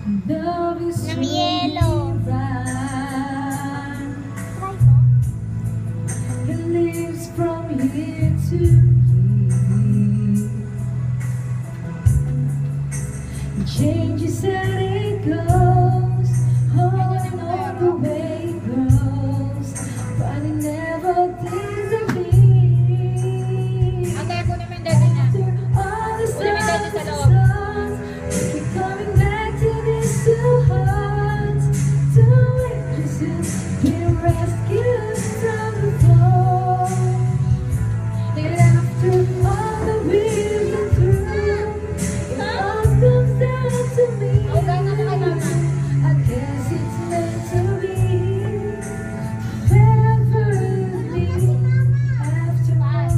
Love is Ng yellow. right. It lives from year to year. It changes and it goes on the way it grows, but it never disappears. Ate, kunin mo yung daddy na. After all the Kunin mo yung daddy sa loob. stars, we keep coming back to these two hearts, two waitresses being rescued from the fall. And after all that we've been through, it all comes down to me. I guess it's meant to be. Never leave after all.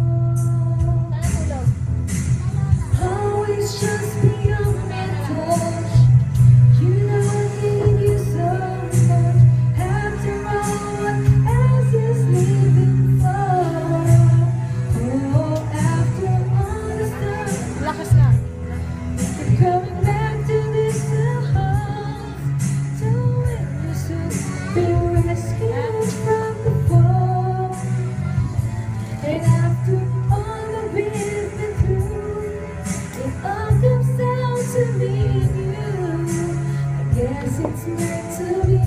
Always just be on my touch. You know I need you so much. After all, what else is living for? Oh, after all the stuff, Lakas na. keep coming back to this house, to witness us be rescued from the fall. And after all that we've been through, it all comes down to me and you. I guess it's meant to be.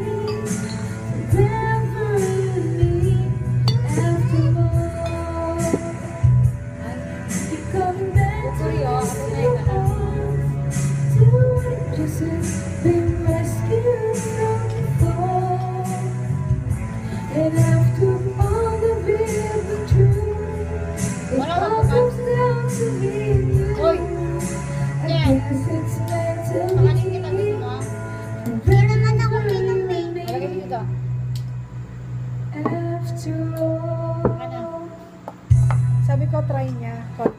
Forever leave after all. I keep coming back to this house, to witness us being rescued from the fall. And after all that we've been through, it all comes down to me and you. Oy. I Yan. guess it's meant to Makanin kita be. gusto mo. Hindi naman ako pinuming. Lagay mo dito. After all. Ano? Sabi ko, try niya.